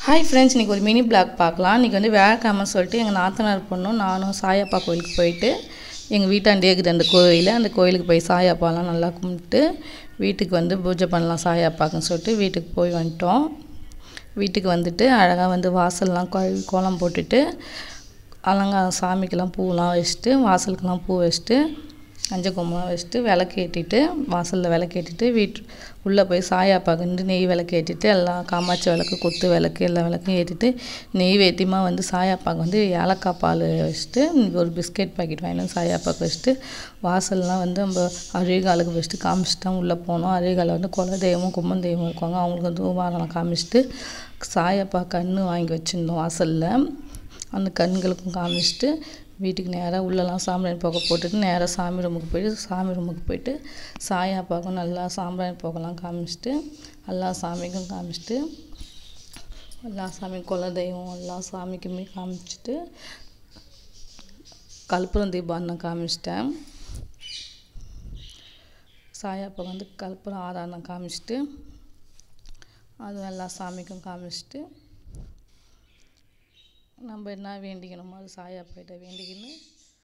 Hi friends, இன்றைக்கி ஒரு mini black பார்க்கலாம். இன்றைக்கி வந்து வியாழக்கிழமைன்னு சொல்லிட்டு எங்கள் நாத்தனார் பொண்ணும் நானும் சாயப்பா கோயிலுக்கு போயிட்டு எங்கள் வீட்டாண்டே இருக்குது அந்த கோயில். அந்த கோயிலுக்கு போய் சாயப்பாலாம் நல்லா கும்பிட்டு வீட்டுக்கு வந்து பூஜை பண்ணலாம் சாயப்பாக்குன்னு சொல்லிட்டு வீட்டுக்கு போய் வந்துட்டோம். வீட்டுக்கு வந்துட்டு அழகாக வந்து வாசல்லாம் கழுவி கோலம் போட்டுட்டு அலங்காரம் சாமிக்கெல்லாம் பூவெலாம் வச்சுட்டு வாசலுக்கெல்லாம் பூ வச்சுட்டு மஞ்சள் குங்குமம் வச்சுட்டு விளக்கு ஏற்றிட்டு வாசலில் விளக்கு ஏற்றிட்டு உள்ளே போய் சாயப்பாக்கு நெய் விளக்கு ஏற்றிட்டு எல்லாம் காமாட்சி விளக்கு குத்து விளக்கு எல்லா விளக்கும் ஏற்றிட்டு நெய்வேத்தியமாக வந்து சாயப்பாக்கு வந்து ஏலக்காய் பால் வச்சுட்டு ஒரு பிஸ்கெட் பாக்கெட் வாங்கிட்டு சாயப்பாக்கு வச்சுட்டு வாசல்லாம் வந்து நம்ம அழுகாலுக்கு வச்சுட்டு காமிச்சிட்டு தான் உள்ளே போனோம். அழுகால வந்து குல தெய்வமும் கும்பம் தெய்வம் இருக்காங்க. அவங்களுக்கு வந்து தூவாரம் காமிச்சிட்டு சாயப்பா கண் வாங்கி வச்சுருந்தோம் வாசலில். அந்த கண்களுக்கும் காமிச்சிட்டு வீட்டுக்கு நேராக உள்ளெல்லாம் சாம்பிராணி புகை போட்டுட்டு நேராக சாமி ரூமுக்கு போயிட்டு சாயப்பாக்கும் நல்லா சாம்பிராணி புகைலாம் காமிச்சிட்டு எல்லா சாமிக்கும் காமிச்சிட்டு எல்லா சாமி குல தெய்வம் எல்லா சாமிக்குமே காமிச்சிட்டு கற்பூரம் தீபாரணம் காமிச்சிட்டேன். சாயப்பா வந்து கற்பூரம் ஆராதனை காமிச்சிட்டு அதுவும் எல்லா சாமிக்கும் காமிச்சிட்டு நம்ம என்ன வேண்டிக்கணுமோ அது சாயப்பாட்ட வேண்டிக்கின்னு